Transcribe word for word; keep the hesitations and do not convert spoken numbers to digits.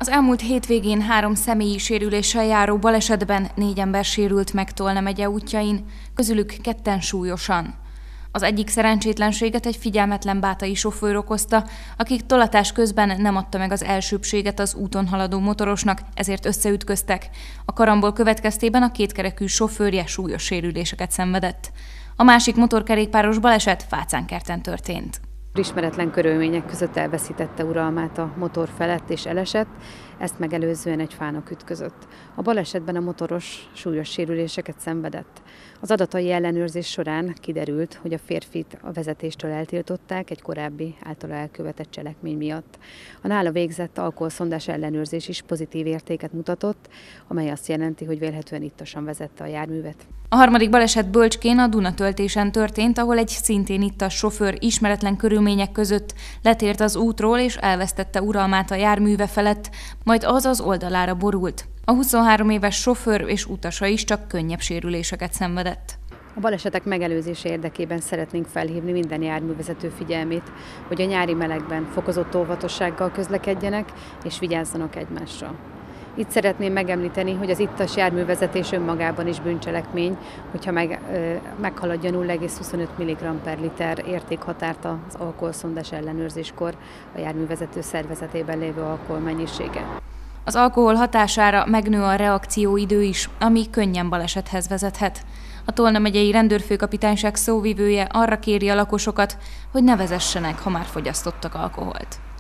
Az elmúlt hétvégén három személyi sérüléssel járó balesetben négy ember sérült meg Tolna megye útjain, közülük ketten súlyosan. Az egyik szerencsétlenséget egy figyelmetlen bátai sofőr okozta, akik tolatás közben nem adta meg az elsőbbséget az úton haladó motorosnak, ezért összeütköztek. A karambol következtében a kétkerekű sofőrje súlyos sérüléseket szenvedett. A másik motorkerékpáros baleset Fácánkerten történt. Ismeretlen körülmények között elveszítette uralmát a motor felett és elesett, ezt megelőzően egy fának ütközött. A balesetben a motoros súlyos sérüléseket szenvedett. Az adatai ellenőrzés során kiderült, hogy a férfit a vezetéstől eltiltották egy korábbi általa elkövetett cselekmény miatt. A nála végzett alkoholszondás ellenőrzés is pozitív értéket mutatott, amely azt jelenti, hogy vélhetően ittasan vezette a járművet. A harmadik baleset Bölcskén a Dunatöltésen történt, ahol egy szintén ittas sofőr ismeretlen körülmények között letért az útról és elvesztette uralmát a járműve felett, majd az az oldalára borult. A huszonhárom éves sofőr és utasa is csak könnyebb sérüléseket szenvedett. A balesetek megelőzése érdekében szeretnénk felhívni minden járművezető figyelmét, hogy a nyári melegben fokozott óvatossággal közlekedjenek és vigyázzanak egymásra. Itt szeretném megemlíteni, hogy az ittas járművezetés önmagában is bűncselekmény, hogyha meg, ö, meghaladja nulla egész huszonöt milligramm per liter értékhatárt az alkoholszondás ellenőrzéskor a járművezető szervezetében lévő alkoholmennyisége. Az alkohol hatására megnő a reakcióidő is, ami könnyen balesethez vezethet. A Tolna megyei rendőrfőkapitányság szóvivője arra kéri a lakosokat, hogy ne vezessenek, ha már fogyasztottak alkoholt.